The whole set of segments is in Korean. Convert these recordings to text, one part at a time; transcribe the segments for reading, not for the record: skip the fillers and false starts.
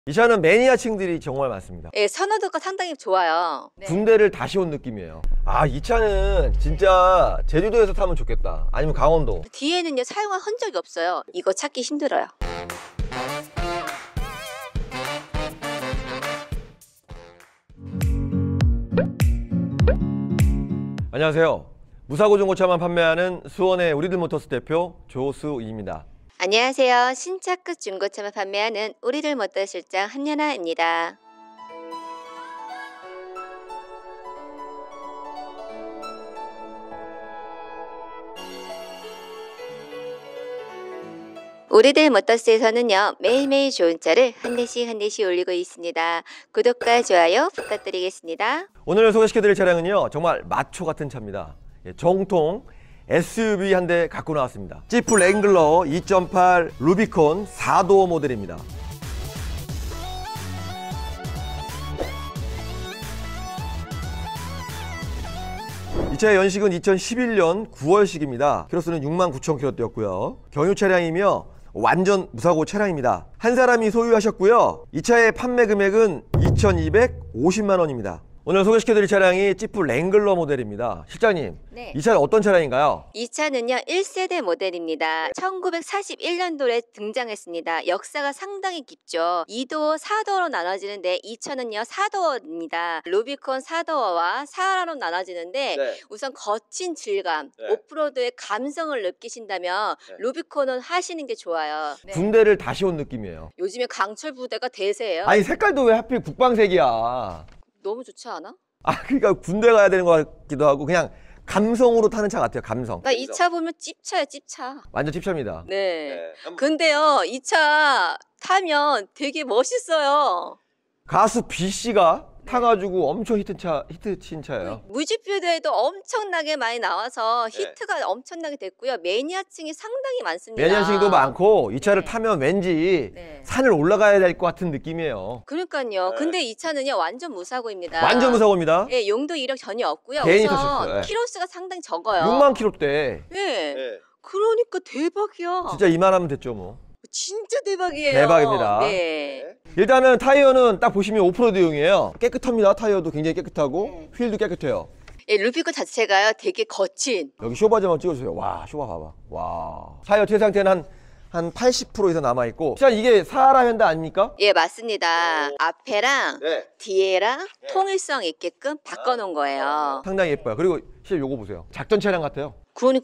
이 차는 매니아층들이 정말 많습니다. 예, 선호도가 상당히 좋아요. 네. 군대를 다시 온 느낌이에요. 아, 이 차는 진짜 제주도에서 타면 좋겠다. 아니면 강원도. 뒤에는요 사용한 흔적이 없어요. 이거 찾기 힘들어요. 안녕하세요. 무사고 중고차만 판매하는 수원의 우리들모터스 대표 조수희입니다. 안녕하세요. 신차급 중고차만 판매하는 우리들 모터 실장 한연아입니다. 우리들 모터스에서는요 매일매일 좋은 차를 한 대씩 올리고 있습니다. 구독과 좋아요 부탁드리겠습니다. 오늘 소개시켜드릴 차량은요 정말 마초 같은 차입니다. 정통 SUV 한 대 갖고 나왔습니다. 지프 랭글러 2.8 루비콘 4도어 모델입니다. 이 차의 연식은 2011년 9월식입니다. 키로수는 69,000km 뛰었고요. 경유 차량이며 완전 무사고 차량입니다. 한 사람이 소유하셨고요. 이 차의 판매 금액은 2,250만 원입니다. 오늘 소개시켜드릴 차량이 지프 랭글러 모델입니다. 실장님, 네. 이 차는 어떤 차량인가요? 이 차는요 1세대 모델입니다. 1941년도에 등장했습니다. 역사가 상당히 깊죠. 2도어, 4도어로 나눠지는데 이 차는요 4도어입니다. 루비콘 4도어와 4라로 나눠지는데 네. 우선 거친 질감, 네. 오프로드의 감성을 느끼신다면 네. 루비콘은 하시는 게 좋아요. 네. 군대를 다시 온 느낌이에요. 요즘에 강철 부대가 대세예요. 아니 색깔도 왜 하필 국방색이야? 너무 좋지 않아? 아, 그러니까 군대 가야 되는 것 같기도 하고 그냥 감성으로 타는 차 같아요. 감성. 나 이 차 보면 찝차야 찝차. 완전 찝차입니다. 네. 근데요 이 차 타면 되게 멋있어요. 가수 B씨가 타가지고 엄청 히트친 차예요. 뮤직비디오에도 엄청나게 많이 나와서 히트가 엄청나게 됐고요. 매니아층이 상당히 많습니다. 매니아층도 많고 이 차를 네. 타면 왠지 네. 산을 올라가야 될 것 같은 느낌이에요. 그러니까요. 근데 이 차는요 완전 무사고입니다. 완전 무사고입니다. 예, 용도 이력 전혀 없고요. 개인이 우선 타셨어요. 예. 키로수가 상당히 적어요. 6만 킬로대. 예. 그러니까 대박이야. 진짜 이만하면 됐죠 뭐. 진짜 대박이에요. 대박입니다. 네. 일단은 타이어는 딱 보시면 오프로드용이에요. 깨끗합니다. 타이어도 굉장히 깨끗하고 휠도 깨끗해요. 예, 루비콘 자체가요 되게 거친. 여기 쇼바즈 한번 찍어주세요. 와, 쇼바 봐봐. 와. 타이어 태 상태는 한 80% 이상 남아있고. 진짜 이게 사하라 현대 아닙니까? 예, 맞습니다. 앞에랑 네. 뒤에랑 통일성 있게끔 바꿔놓은 거예요. 상당히 예뻐요. 그리고 실제 요거 보세요. 작전 차량 같아요.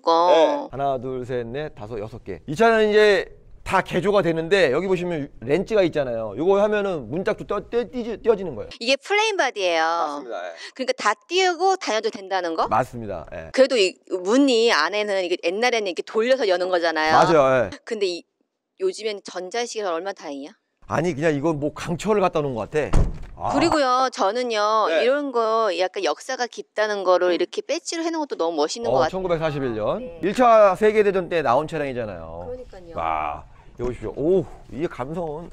그러니까. 하나, 둘, 셋, 넷, 다섯, 여섯 개. 이 차는 이제 다 개조가 되는데 여기 보시면 렌즈가 있잖아요. 요거 하면은 문짝도 띄어지는 거예요. 이게 플레인 바디예요. 그러니까 다 띄우고 다녀도 된다는 거? 맞습니다. 예. 그래도 이 문이 안에는 이게 옛날에는 이렇게 돌려서 여는 거잖아요. 맞아요. 예. 근데 요즘엔 전자식이라 얼마나 다행이야? 아니 그냥 이건 뭐 강철을 갖다 놓은 것 같아. 아. 그리고요 저는요 네. 이런 거 약간 역사가 깊다는 거를 이렇게 배지로 해놓은 것도 너무 멋있는 것 같아요. 1941년 네. 1차 세계대전 때 나온 차량이잖아요. 그러니까요. 와, 여기 보십시오. 오, 이 감성은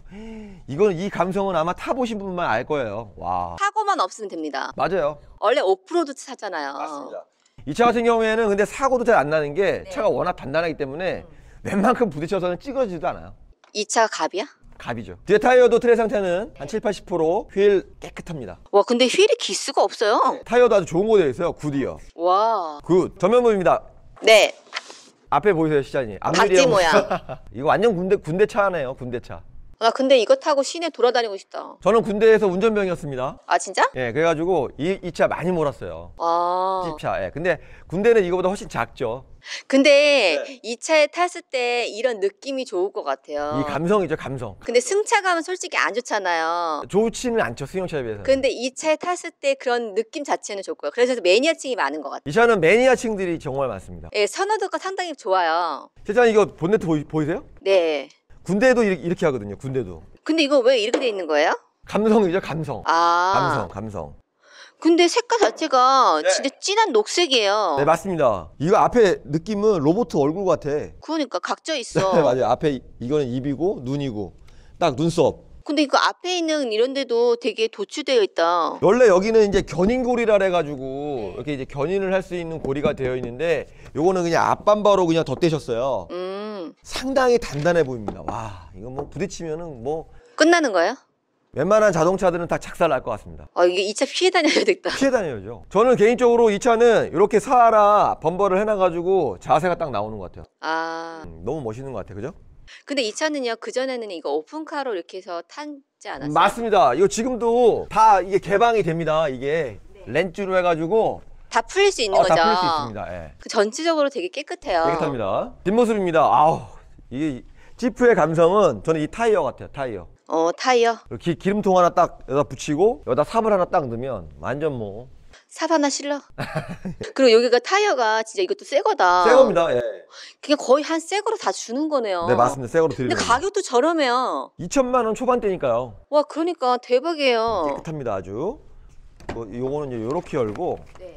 이 감성은 아마 타보신 분만 알 거예요. 와, 사고만 없으면 됩니다. 맞아요. 원래 오프로드 차잖아요. 이 차 같은 경우에는 근데 사고도 잘 안 나는 게 네. 차가 워낙 단단하기 때문에 웬만큼 부딪혀서는 찌그러지지도 않아요. 이 차가 갑이야? 갑이죠. 뒤에 타이어도 트레 상태는 한 7, 80%, 휠 깨끗합니다. 와 근데 휠이 기스가 없어요. 타이어도 아주 좋은 거 되어 있어요. 굿이요. 와. 굿. 전면부입니다. 네. 앞에 보이세요, 시장님? 박쥐 모양. 이거 완전 군대 차네요, 군대 차. 나 근데 이거 타고 시내 돌아다니고 싶다. 저는 군대에서 운전병이었습니다. 아 진짜? 예, 그래가지고 이 차 많이 몰았어요. 아. 찝차. 예. 근데 군대는 이거보다 훨씬 작죠. 근데 이 차에 탔을 때 이런 느낌이 좋을 것 같아요. 이 감성이죠, 감성. 근데 승차감은 솔직히 안 좋잖아요. 좋지는 않죠, 승용차에 비해서. 근데 이 차에 탔을 때 그런 느낌 자체는 좋고요. 그래서 매니아층이 많은 것 같아요. 이 차는 매니아층들이 정말 많습니다. 예, 선호도가 상당히 좋아요. 실장님 이거 본네트 보이세요? 네. 군대도 이렇게 하거든요, 군대도. 근데 이거 왜 이렇게 돼 있는 거예요? 감성이죠, 감성. 아. 감성. 근데 색깔 자체가 진짜 진한 녹색이에요. 네, 맞습니다. 이거 앞에 느낌은 로봇 얼굴 같아. 그러니까 각져 있어. 네, 맞아요. 앞에 이거는 입이고 눈이고 딱 눈썹. 근데 이거 앞에 있는 이런 데도 되게 도출되어 있다. 원래 여기는 이제 견인고리라 해가지고 이렇게 이제 견인을 할 수 있는 고리가 되어 있는데 요거는 그냥 앞밤바로 그냥 덧대셨어요. 상당히 단단해 보입니다. 와, 이거 뭐 부딪히면은 뭐 끝나는 거예요? 웬만한 자동차들은 다 작살 날 것 같습니다. 이게 이 차 피해 다녀야 되겠다. 피해 다녀야죠. 저는 개인적으로 이 차는 이렇게 사하라 범버를 해놔가지고 자세가 딱 나오는 것 같아요. 너무 멋있는 것 같아요. 그죠? 근데 이 차는요, 그전에는 이거 오픈카로 이렇게 해서 타지 않았어요? 맞습니다. 이거 지금도 다 이게 개방이 됩니다. 이게 렌즈로 해가지고 다 풀릴 수 있는 거죠? 다 풀릴 수 있습니다. 예. 그 전체적으로 되게 깨끗해요. 깨끗합니다. 뒷모습입니다. 아우, 이게 지프의 감성은 저는 이 타이어 같아요. 타이어. 타이어. 기름통 하나 딱 여기다 붙이고 여기다 삽을 하나 딱 넣으면 완전 뭐 삽 하나 실러. 그리고 여기가 타이어가 진짜 이것도 새 거다. 새 겁니다. 예. 그냥 거의 한 새 거로 다 주는 거네요. 네, 맞습니다. 새 거로 드리는. 근데 가격도 저렴해요. 2천만 원 초반대니까요. 와, 그러니까 대박이에요. 깨끗합니다. 아주. 요거는 이제 요렇게 열고 네.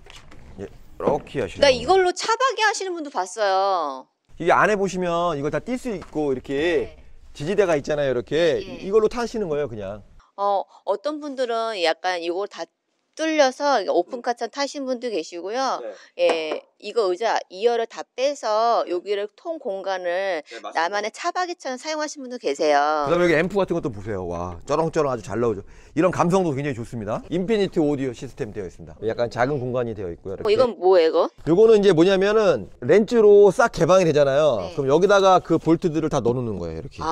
이렇게 하시는. 나 이걸로 차박이 하시는 분도 봤어요. 이게 안에 보시면 이걸 다 뛸 수 있고 이렇게 지지대가 있잖아요. 이렇게 이걸로 타시는 거예요, 그냥. 어떤 분들은 약간 이걸 다 뚫려서 오픈카처럼 타신 분도 계시고요. 예, 이거 의자 2열을 다 빼서 여기를 통 공간을 나만의 차박이처럼 사용하신 분도 계세요. 그다음에 여기 앰프 같은 것도 보세요. 와, 쩌렁쩌렁 아주 잘 나오죠. 이런 감성도 굉장히 좋습니다. 인피니티 오디오 시스템 되어 있습니다. 약간 작은 공간이 되어 있고요. 이렇게. 이건 뭐예요, 이거? 요거는 이제 뭐냐면은 렌즈로 싹 개방이 되잖아요. 네. 그럼 여기다가 그 볼트들을 다 넣어놓는 거예요. 이렇게.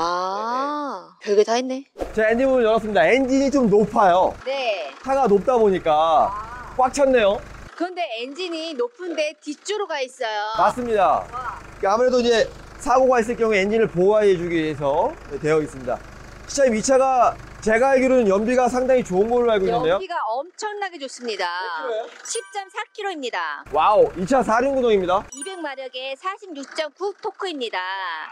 별게 다 있네. 자, 엔진 문을 열었습니다. 엔진이 좀 높아요. 네. 차가 높다 보니까 꽉 찼네요. 그런데 엔진이 높은데 뒤쪽으로 가 있어요. 맞습니다. 그러니까 아무래도 이제 사고가 있을 경우에 엔진을 보호해 주기 위해서 되어 있습니다. 시차님, 이 차가 제가 알기로는 연비가 상당히 좋은 걸로 알고 있는데요. 연비가 엄청나게 좋습니다. 몇 킬로예요? 10.4km입니다. 와우, 이 차 4륜구동입니다. 200마력에 46.9 토크입니다.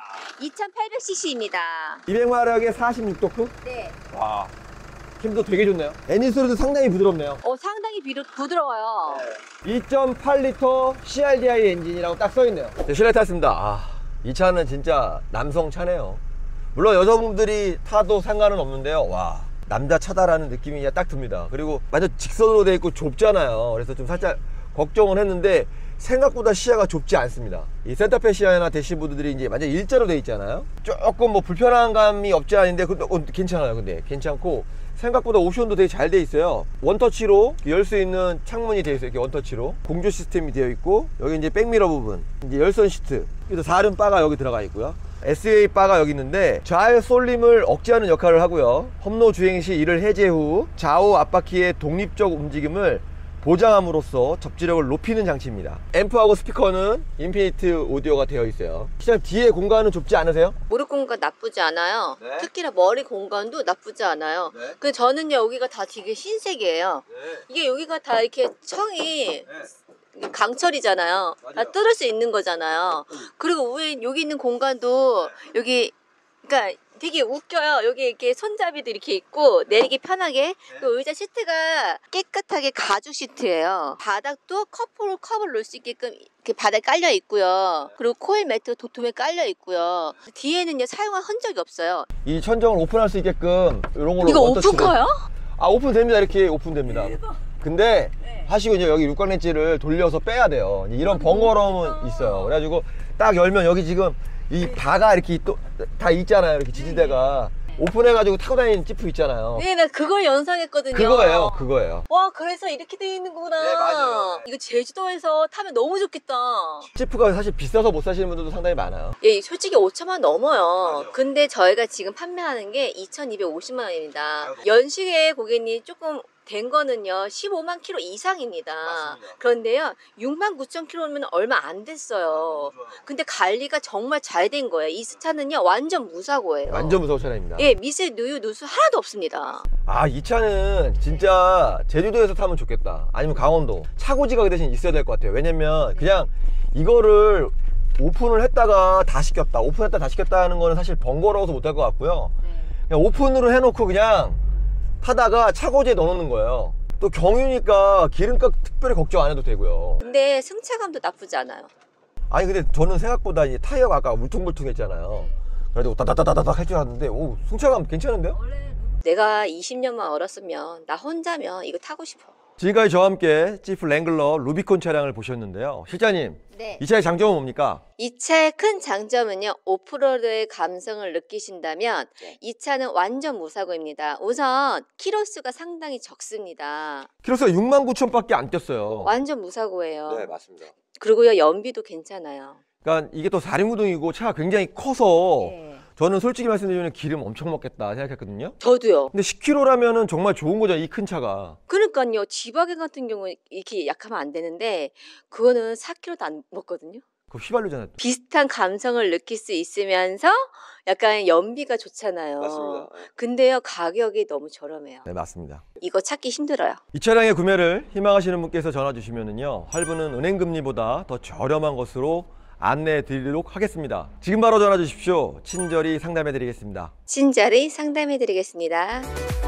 2800cc입니다. 200마력에 46토크? 네. 와, 힘도 되게 좋네요. 엔진 소리도 상당히 부드럽네요. 상당히 부드러워요. 2.8리터 CRDI 엔진이라고 딱 써있네요. 네, 실내 탔습니다. 이 차는 진짜 남성 차네요. 물론 여자분들이 타도 상관은 없는데요. 와, 남자 차다라는 느낌이 딱 듭니다. 그리고 완전 직선으로 돼 있고 좁잖아요. 그래서 좀 살짝 걱정을 했는데 생각보다 시야가 좁지 않습니다. 이 센터페 시야나 대시보드들이 이제 완전 일자로 돼 있잖아요. 조금 뭐 불편한 감이 없지 않은데 괜찮아요. 근데 괜찮고 생각보다 옵션도 되게 잘 돼 있어요. 원터치로 열 수 있는 창문이 되어 있어요. 이렇게 원터치로 공조 시스템이 되어 있고, 여기 이제 백미러 부분, 이제 열선 시트, 그래서 4륜 바가 여기 들어가 있고요. SA 바가 여기 있는데 좌의 쏠림을 억제하는 역할을 하고요. 험로 주행 시 이를 해제 후 좌우 앞바퀴의 독립적 움직임을 보장함으로써 접지력을 높이는 장치입니다. 앰프하고 스피커는 인피니트 오디오가 되어 있어요. 시장 뒤에 공간은 좁지 않으세요? 무릎 공간 나쁘지 않아요. 네. 특히나 머리 공간도 나쁘지 않아요. 네. 근데 저는요, 여기가 다 되게 흰색이에요. 이게 여기가 다 이렇게 청이 강철이잖아요. 다 뚫을 수 있는 거잖아요. 그리고 위에 여기 있는 공간도 여기, 그러니까 되게 웃겨요. 여기 이렇게 손잡이도 이렇게 있고 내리기 편하게. 또 의자 시트가 깨끗하게 가죽 시트예요. 바닥도 컵을 놓을 수 있게끔 이렇게 바닥에 깔려 있고요. 그리고 코일 매트가 도톰에 깔려 있고요. 뒤에는요, 사용한 흔적이 없어요. 이 천정을 오픈할 수 있게끔 이런 걸로 이거 원터치로. 오픈카요? 오픈됩니다. 이렇게 오픈됩니다. 근데 하시고 이제 여기 육각 렌치를 돌려서 빼야 돼요. 이런 번거로움은 있어요. 그래가지고 딱 열면 여기 지금 이 바가 이렇게 또 다 있잖아요. 이렇게 지지대가 오픈해가지고 타고 다니는 지프 있잖아요. 네, 나 그걸 연상했거든요. 그거예요. 와, 그래서 이렇게 돼 있는구나. 네, 맞아요. 이거 제주도에서 타면 너무 좋겠다. 지프가 사실 비싸서 못 사시는 분들도 상당히 많아요. 예, 솔직히 5천만 원 넘어요. 맞아요. 근데 저희가 지금 판매하는 게 2,250만 원입니다. 연식에 고객님 조금 된 거는요, 15만 킬로 이상입니다. 맞습니다. 그런데요, 6만 9천 킬로면 얼마 안 됐어요. 근데 관리가 정말 잘 된 거예요. 이 차는요, 완전 무사고예요. 완전 무서운 차량입니다. 예, 미세 누유 누수 하나도 없습니다. 이 차는 진짜 제주도에서 타면 좋겠다. 아니면 강원도. 차고지가 그 대신 있어야 될 것 같아요. 왜냐면 그냥 이거를 오픈을 했다가 다 시켰다, 오픈했다 다 시켰다 하는 거는 사실 번거로워서 못 할 것 같고요. 그냥 오픈으로 해놓고 그냥 타다가 차고지에 넣어놓는 거예요. 또 경유니까 기름값 특별히 걱정 안 해도 되고요. 근데 승차감도 나쁘지 않아요. 아니 근데 저는 생각보다 이 타이어가 아까 울퉁불퉁했잖아요. 그래도 따다다다닥 할 줄 알았는데 승차감 괜찮은데요? 내가 20년만 얼었으면 나 혼자면 이거 타고 싶어. 지금까지 저와 함께 지프 랭글러 루비콘 차량을 보셨는데요. 실장님, 네. 이 차의 장점은 뭡니까? 이 차의 큰 장점은요, 오프로드의 감성을 느끼신다면 이 차는 완전 무사고입니다. 우선 키로수가 상당히 적습니다. 키로수가 69,000밖에 안 뛰었어요. 완전 무사고예요. 네, 맞습니다. 그리고요, 연비도 괜찮아요. 그러니까 이게 또 4륜구동이고 차가 굉장히 커서 네. 저는 솔직히 말씀드리면 기름 엄청 먹겠다 생각했거든요. 저도요. 근데 10km라면은 정말 좋은 거죠, 이 큰 차가. 그러니까요, 지바겐 같은 경우는 이렇게 약하면 안 되는데 그거는 4kg도 안 먹거든요. 그거 휘발유잖아요. 비슷한 감성을 느낄 수 있으면서 약간 연비가 좋잖아요. 맞습니다. 근데요, 가격이 너무 저렴해요. 네, 맞습니다. 이거 찾기 힘들어요. 이 차량의 구매를 희망하시는 분께서 전화 주시면은요, 할부는 은행 금리보다 더 저렴한 것으로 안내해 드리도록 하겠습니다. 지금 바로 전화 주십시오. 친절히 상담해 드리겠습니다. 친절히 상담해 드리겠습니다.